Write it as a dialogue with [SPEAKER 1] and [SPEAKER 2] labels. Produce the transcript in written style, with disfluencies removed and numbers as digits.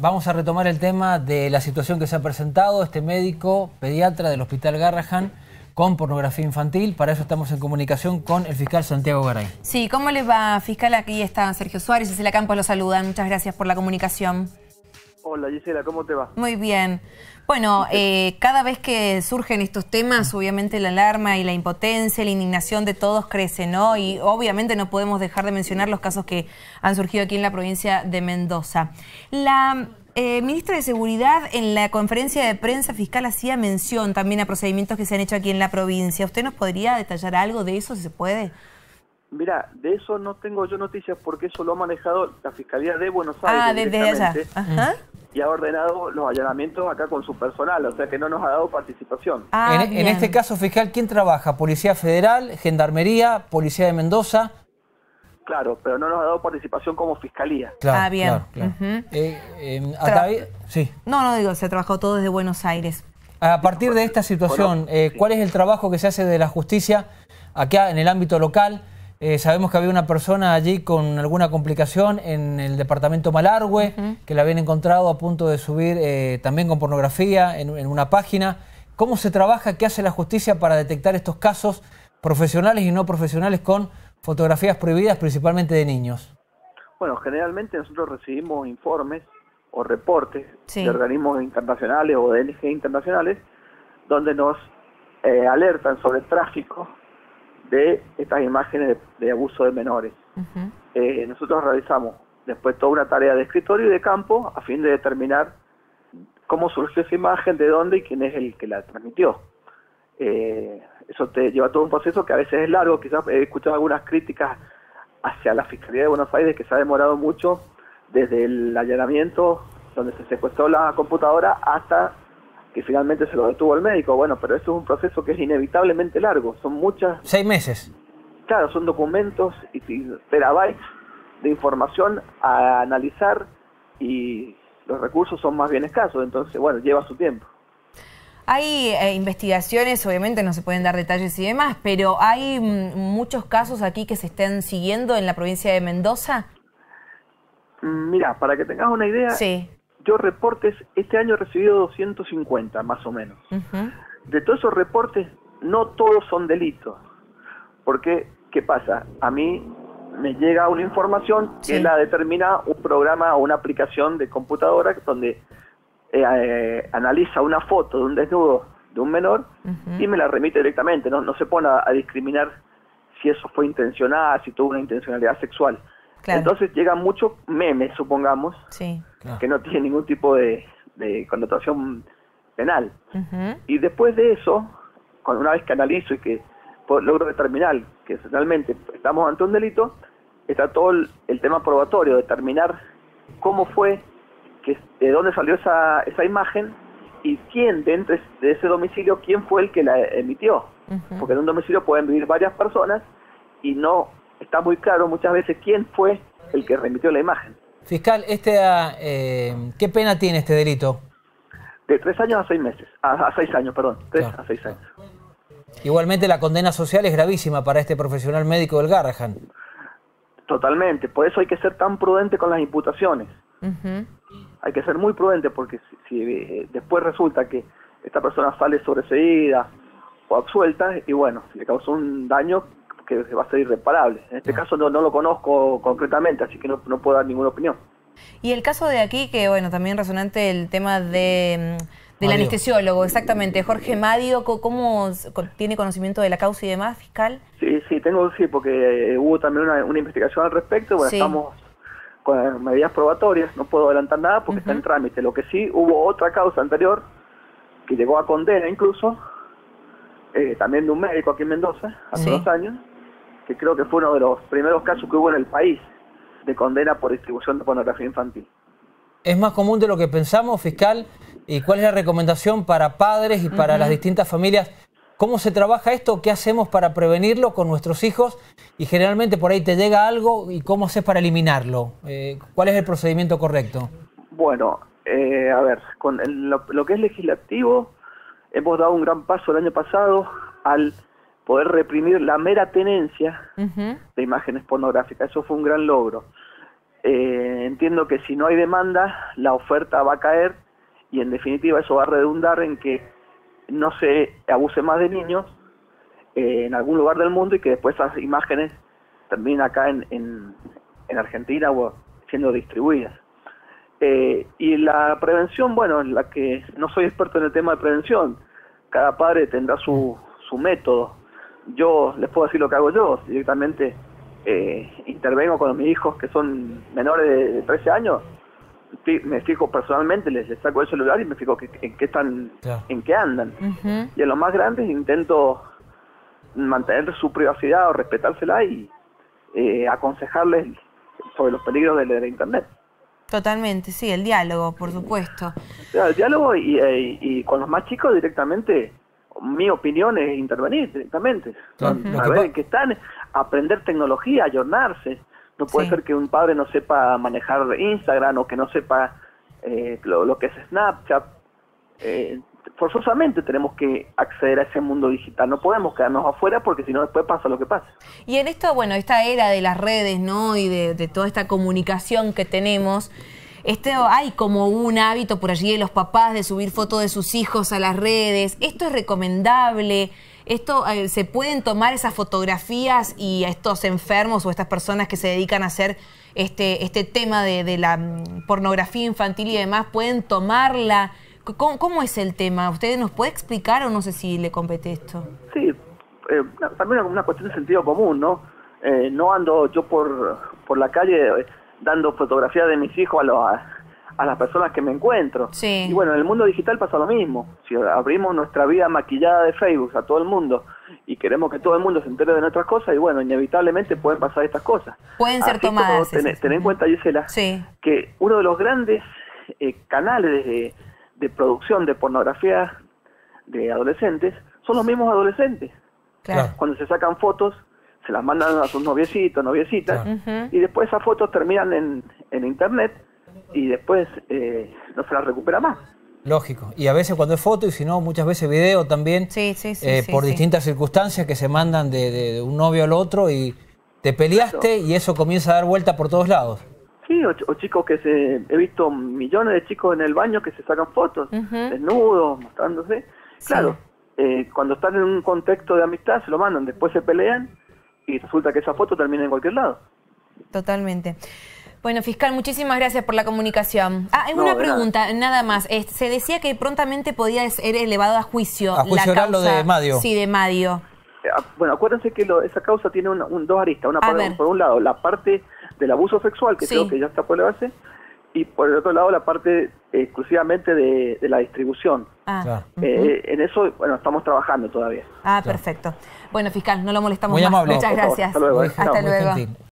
[SPEAKER 1] Vamos a retomar el tema de la situación que se ha presentado, este médico pediatra del Hospital Garrahan con pornografía infantil. Para eso estamos en comunicación con el fiscal Santiago Garay.
[SPEAKER 2] Sí, ¿cómo les va, fiscal? Aquí está Sergio Suárez y Cecilia Campos lo saludan. Muchas gracias por la comunicación.
[SPEAKER 3] Hola Gisela, ¿cómo te va?
[SPEAKER 2] Muy bien. Bueno, cada vez que surgen estos temas, obviamente la alarma y la impotencia, la indignación de todos crece, ¿no? Y obviamente no podemos dejar de mencionar los casos que han surgido aquí en la provincia de Mendoza. La ministra de Seguridad en la conferencia de prensa fiscal hacía mención también a procedimientos que se han hecho aquí en la provincia. ¿Usted nos podría detallar algo de eso, si se puede?
[SPEAKER 3] Mira, de eso no tengo yo noticias porque eso lo ha manejado la Fiscalía de Buenos Aires.
[SPEAKER 2] Ah, desde allá. Ajá.
[SPEAKER 3] Y ha ordenado los allanamientos acá con su personal, o sea que no nos ha dado participación.
[SPEAKER 1] En este caso, fiscal, ¿quién trabaja? ¿Policía Federal, Gendarmería, Policía de Mendoza?
[SPEAKER 3] Claro, pero no nos ha dado participación como Fiscalía.
[SPEAKER 1] Claro,
[SPEAKER 2] bien.
[SPEAKER 1] Claro. Sí.
[SPEAKER 2] No, digo, se ha trabajado todo desde Buenos Aires.
[SPEAKER 1] A partir de esta situación, ¿cuál es el trabajo que se hace de la justicia acá en el ámbito local? Sabemos que había una persona allí con alguna complicación en el departamento Malargüe, que la habían encontrado a punto de subir también con pornografía en una página. ¿Cómo se trabaja? ¿Qué hace la justicia para detectar estos casos profesionales y no profesionales con fotografías prohibidas, principalmente de niños?
[SPEAKER 3] Bueno, generalmente nosotros recibimos informes o reportes
[SPEAKER 2] Sí.
[SPEAKER 3] de organismos internacionales o de ONG internacionales donde nos alertan sobre el tráfico de estas imágenes de abuso de menores. Nosotros realizamos después toda una tarea de escritorio y de campo a fin de determinar cómo surgió esa imagen, de dónde y quién es el que la transmitió. Eso te lleva todo un proceso que a veces es largo. Quizás he escuchado algunas críticas hacia la Fiscalía de Buenos Aires que se ha demorado mucho desde el allanamiento donde se secuestró la computadora hasta que finalmente se lo detuvo el médico. Bueno, pero eso es un proceso que es inevitablemente largo. Son muchas...
[SPEAKER 1] 6 meses.
[SPEAKER 3] Claro, son documentos y terabytes de información a analizar y los recursos son más bien escasos. Entonces, bueno, lleva su tiempo.
[SPEAKER 2] Hay investigaciones, obviamente no se pueden dar detalles y demás, pero ¿hay muchos casos aquí que se estén siguiendo en la provincia de Mendoza?
[SPEAKER 3] Mira, para que tengas una idea...
[SPEAKER 2] Sí.
[SPEAKER 3] Yo reportes, este año he recibido 250 más o menos. De todos esos reportes, no todos son delitos. Porque, ¿qué pasa? A mí me llega una información que la determina un programa o una aplicación de computadora donde analiza una foto de un desnudo de un menor y me la remite directamente. No se pone a discriminar si eso fue intencional, si tuvo una intencionalidad sexual.
[SPEAKER 2] Claro.
[SPEAKER 3] Entonces llegan muchos memes, supongamos, que no tienen ningún tipo de connotación penal. Y después de eso, una vez que analizo y que logro determinar que realmente estamos ante un delito, está todo el tema probatorio, determinar cómo fue, de dónde salió esa imagen y quién dentro de ese domicilio, quién fue el que la emitió. Porque en un domicilio pueden vivir varias personas y no está muy claro muchas veces quién fue el que remitió la imagen.
[SPEAKER 1] Fiscal, ¿qué pena tiene este delito?
[SPEAKER 3] De 3 años a 6 meses. A 6 años, perdón. 3 a 6 años.
[SPEAKER 1] Igualmente la condena social es gravísima para este profesional médico del Garrahan.
[SPEAKER 3] Totalmente. Por eso hay que ser tan prudente con las imputaciones. Hay que ser muy prudente porque si después resulta que esta persona sale sobreseída o absuelta, y bueno, le causó un daño que va a ser irreparable. En este caso no lo conozco concretamente, así que no puedo dar ninguna opinión.
[SPEAKER 2] Y el caso de aquí, que bueno, también resonante el tema del anestesiólogo, exactamente, Jorge Madio, ¿cómo tiene conocimiento de la causa y demás, fiscal?
[SPEAKER 3] Sí, porque hubo también una investigación al respecto. Bueno, estamos con medidas probatorias, no puedo adelantar nada porque está en trámite. Lo que sí, hubo otra causa anterior que llegó a condena incluso, también de un médico aquí en Mendoza, hace 2 años, que creo que fue uno de los primeros casos que hubo en el país de condena por distribución de pornografía infantil. ¿Es
[SPEAKER 1] más común de lo que pensamos, fiscal? ¿Y cuál es la recomendación para padres y para las distintas familias? ¿Cómo se trabaja esto? ¿Qué hacemos para prevenirlo con nuestros hijos? Y generalmente por ahí te llega algo, ¿y cómo haces para eliminarlo? ¿Cuál es el procedimiento correcto? Bueno, a ver, con lo que es legislativo, hemos dado un gran paso el año pasado al poder reprimir la mera tenencia de imágenes pornográficas. Eso fue un gran logro.
[SPEAKER 3] entiendo que si no hay demanda, la oferta va a caer y en definitiva eso va a redundar en que no se abuse más de niños en algún lugar del mundo y que después esas imágenes terminen acá en Argentina o siendo distribuidas. Y la prevención, bueno, la que no soy experto en el tema de prevención, cada padre tendrá su método. Yo les puedo decir lo que hago yo, directamente intervengo con mis hijos que son menores de 13 años, me fijo personalmente, les saco el celular y me fijo en qué están, en qué andan. Y en los más grandes intento mantener su privacidad o respetársela y aconsejarles sobre los peligros de la internet.
[SPEAKER 2] Totalmente, sí, el diálogo, por supuesto.
[SPEAKER 3] El diálogo y con los más chicos directamente, mi opinión es intervenir directamente. A ver, que están, aprender tecnología, ayornarse. No puede ser que un padre no sepa manejar Instagram o que no sepa lo que es Snapchat. Forzosamente tenemos que acceder a ese mundo digital. No podemos quedarnos afuera porque si no después pasa lo que pasa.
[SPEAKER 2] Y en esto, bueno, esta era de las redes, ¿no? Y de toda esta comunicación que tenemos, hay como un hábito por allí de los papás de subir fotos de sus hijos a las redes. ¿Esto es recomendable? ¿Se pueden tomar esas fotografías y a estos enfermos o estas personas que se dedican a hacer este tema de la pornografía infantil y demás, pueden tomarla? ¿Cómo es el tema? ¿Usted nos puede explicar o no sé si le compete esto?
[SPEAKER 3] Sí, también una cuestión de sentido común, ¿no? No ando yo por la calle dando fotografías de mis hijos a las personas que me encuentro.
[SPEAKER 2] Sí.
[SPEAKER 3] Y bueno, en el mundo digital pasa lo mismo. Si abrimos nuestra vida maquillada de Facebook a todo el mundo y queremos que todo el mundo se entere de nuestras cosas, y bueno, inevitablemente pueden pasar estas cosas.
[SPEAKER 2] Pueden ser tomadas.
[SPEAKER 3] Ten en cuenta, Gisela, que uno de los grandes canales de producción de pornografía de adolescentes son los mismos adolescentes.
[SPEAKER 2] Claro.
[SPEAKER 3] Cuando se sacan fotos, se las mandan a sus noviecitos, noviecitas, y después esas fotos terminan en internet y después no se las recupera más.
[SPEAKER 1] Lógico. Y a veces cuando es foto y si no, muchas veces video también, por distintas circunstancias que se mandan de un novio al otro y te peleaste y eso comienza a dar vuelta por todos lados.
[SPEAKER 3] Sí, o chicos he visto millones de chicos en el baño que se sacan fotos, desnudos, mostrándose. Claro, cuando están en un contexto de amistad se lo mandan, después se pelean y resulta que esa foto termina en cualquier lado.
[SPEAKER 2] Totalmente. Bueno, fiscal, muchísimas gracias por la comunicación. Hay una pregunta, nada más. Se decía que prontamente podía ser elevado a juicio.
[SPEAKER 1] A juicio oral lo de Madio.
[SPEAKER 2] Sí, de Madio.
[SPEAKER 3] Bueno, acuérdense que esa causa tiene dos aristas. Por un lado, la parte del abuso sexual, que creo que ya está por elevarse, y por el otro lado, la parte exclusivamente de la distribución. En eso, bueno, estamos trabajando todavía.
[SPEAKER 2] Perfecto. Bueno, fiscal, no lo molestamos
[SPEAKER 1] muy
[SPEAKER 2] más.
[SPEAKER 1] Amable.
[SPEAKER 2] Muchas gracias.
[SPEAKER 3] Hasta luego.
[SPEAKER 2] Hasta luego.